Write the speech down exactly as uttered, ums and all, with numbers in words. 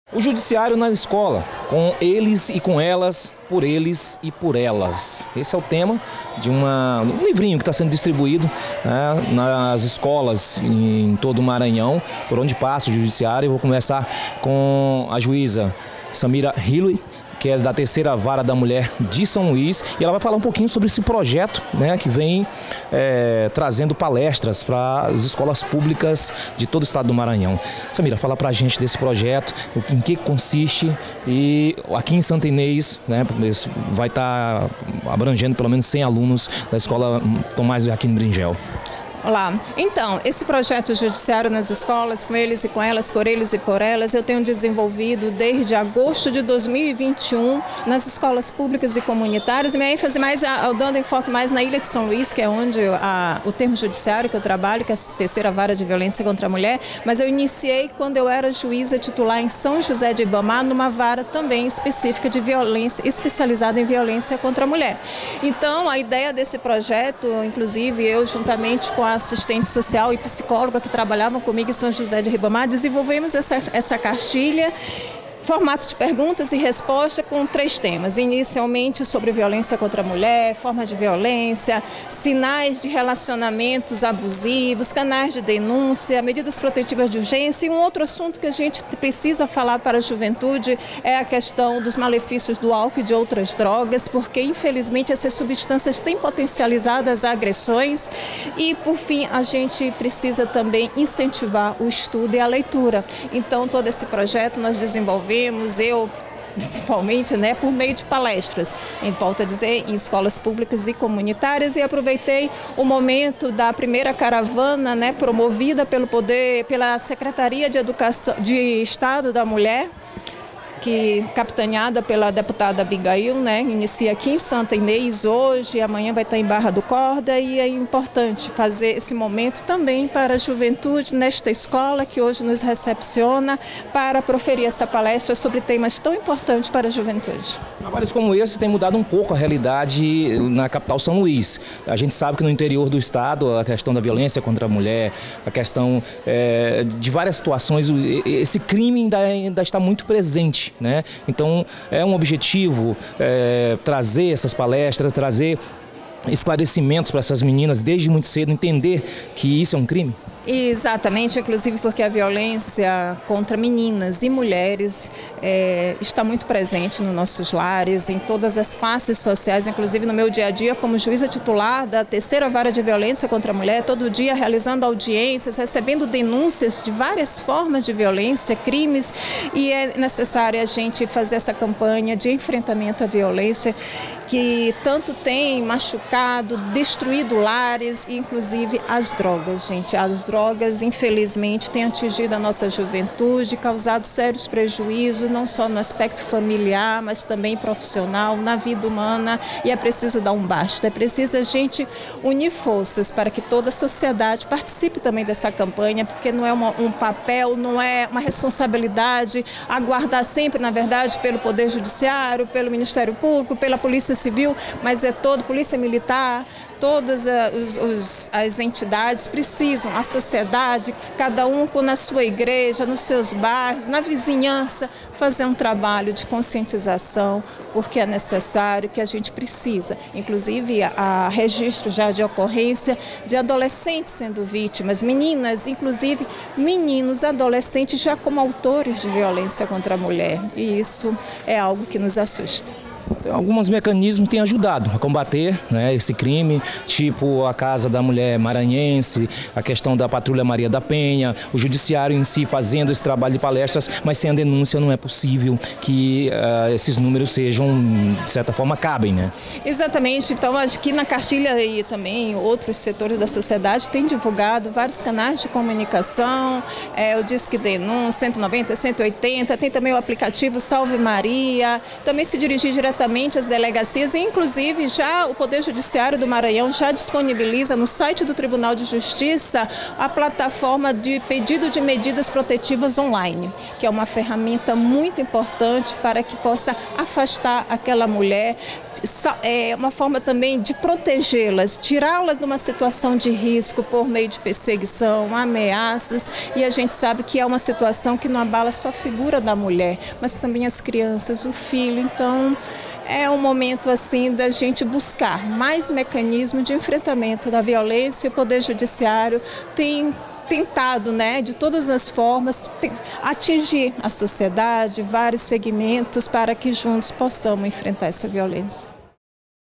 O judiciário na escola, com eles e com elas, por eles e por elas. Esse é o tema de uma, um livrinho que está sendo distribuído, né, nas escolas em todo o Maranhão, por onde passa o judiciário. Eu vou começar com a juíza Samira Hilui, que é da terceira vara da mulher de São Luís, e ela vai falar um pouquinho sobre esse projeto, né, que vem é, trazendo palestras para as escolas públicas de todo o estado do Maranhão. Samira, fala para a gente desse projeto, em que consiste, e aqui em Santa Inês, né, vai estar tá abrangendo pelo menos cem alunos da escola Tomás de Aquino Bringel. Olá, então, esse projeto judiciário nas escolas, com eles e com elas, por eles e por elas, eu tenho desenvolvido desde agosto de dois mil e vinte e um nas escolas públicas e comunitárias. Minha ênfase mais, a, dando enfoque mais na Ilha de São Luís, que é onde a, o termo judiciário que eu trabalho, que é a terceira vara de violência contra a mulher, mas eu iniciei quando eu era juíza titular em São José de Ribamar, numa vara também específica de violência, especializada em violência contra a mulher. Então, a ideia desse projeto, inclusive eu juntamente com a assistente social e psicóloga que trabalhavam comigo em São José de Ribamar, desenvolvemos essa, essa cartilha, formato de perguntas e respostas com três temas. Inicialmente sobre violência contra a mulher, forma de violência, sinais de relacionamentos abusivos, canais de denúncia, medidas protetivas de urgência, e um outro assunto que a gente precisa falar para a juventude é a questão dos malefícios do álcool e de outras drogas, porque infelizmente essas substâncias têm potencializado as agressões. E por fim a gente precisa também incentivar o estudo e a leitura. Então todo esse projeto nós desenvolvemos, eu principalmente, né, por meio de palestras, em volta a dizer, em escolas públicas e comunitárias, e aproveitei o momento da primeira caravana, né, promovida pelo poder, pela Secretaria de Educação de Estado da Mulher, que capitaneada pela deputada Abigail, né, inicia aqui em Santa Inês hoje, amanhã vai estar em Barra do Corda, e é importante fazer esse momento também para a juventude nesta escola que hoje nos recepciona para proferir essa palestra sobre temas tão importantes para a juventude. Trabalhos como esse têm mudado um pouco a realidade na capital São Luís. A gente sabe que no interior do estado a questão da violência contra a mulher, a questão é, de várias situações, esse crime ainda, ainda está muito presente, né? Então é um objetivo é, trazer essas palestras, trazer esclarecimentos para essas meninas desde muito cedo, entender que isso é um crime. Exatamente, inclusive porque a violência contra meninas e mulheres é, está muito presente nos nossos lares, em todas as classes sociais, inclusive no meu dia a dia como juíza titular da terceira vara de violência contra a mulher, todo dia realizando audiências, recebendo denúncias de várias formas de violência, crimes, e é necessário a gente fazer essa campanha de enfrentamento à violência que tanto tem machucado, destruído lares, inclusive as drogas, gente. As drogas, infelizmente, têm atingido a nossa juventude, causado sérios prejuízos, não só no aspecto familiar, mas também profissional, na vida humana, e é preciso dar um basta. É preciso a gente unir forças para que toda a sociedade participe também dessa campanha, porque não é uma, um papel, não é uma responsabilidade aguardar sempre, na verdade, pelo Poder Judiciário, pelo Ministério Público, pela Polícia Civil, mas é todo, Polícia Militar, todas as, os, as entidades precisam, a sociedade, cada um na sua igreja, nos seus bairros, na vizinhança, fazer um trabalho de conscientização, porque é necessário, que a gente precisa. Inclusive, há registro já de ocorrência de adolescentes sendo vítimas, meninas, inclusive meninos, adolescentes já como autores de violência contra a mulher. E isso é algo que nos assusta. Alguns mecanismos têm ajudado a combater, né, esse crime, tipo a Casa da Mulher Maranhense, a questão da Patrulha Maria da Penha, o judiciário em si fazendo esse trabalho de palestras, mas sem a denúncia não é possível que uh, esses números sejam, de certa forma, cabem, né? Exatamente. Então, acho que na cartilha e também outros setores da sociedade têm divulgado vários canais de comunicação, é, o Disque Denúncia, cento e noventa, cento e oitenta, tem também o aplicativo Salve Maria, também se dirigir diretamente diretamente às delegacias, e inclusive já o Poder Judiciário do Maranhão já disponibiliza no site do Tribunal de Justiça a plataforma de pedido de medidas protetivas online, que é uma ferramenta muito importante para que possa afastar aquela mulher, é uma forma também de protegê-las, tirá-las de uma situação de risco por meio de perseguição, ameaças, e a gente sabe que é uma situação que não abala só a figura da mulher, mas também as crianças, o filho. Então é um momento assim da gente buscar mais mecanismos de enfrentamento da violência. O Poder Judiciário tem tentado, né, de todas as formas, atingir a sociedade, vários segmentos, para que juntos possamos enfrentar essa violência.